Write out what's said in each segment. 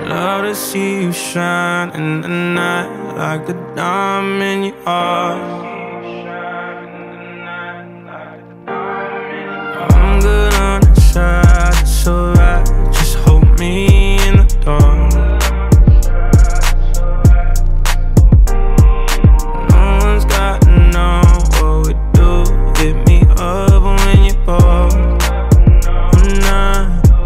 love to see you shine in the night like a diamond you are. I'm good on the side, it's alright. Just hold me in the dark. No one's got to know what we do. Hit me up when you're bored. I'm not,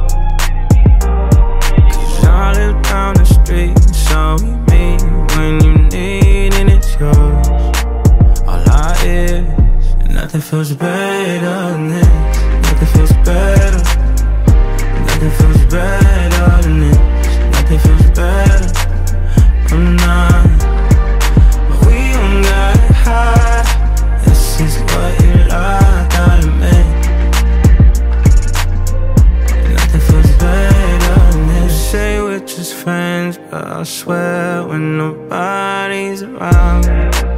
'cause I live down the street, so we meet when you need and it's yours. All I is, and nothing feels better than this. Nothing feels better. Nothing feels better than this. Nothing feels better. I'm not, but we don't gotta hide. This is what you like, gotta make. Nothing feels better than this. Say we're just friends, but I swear when nobody's around,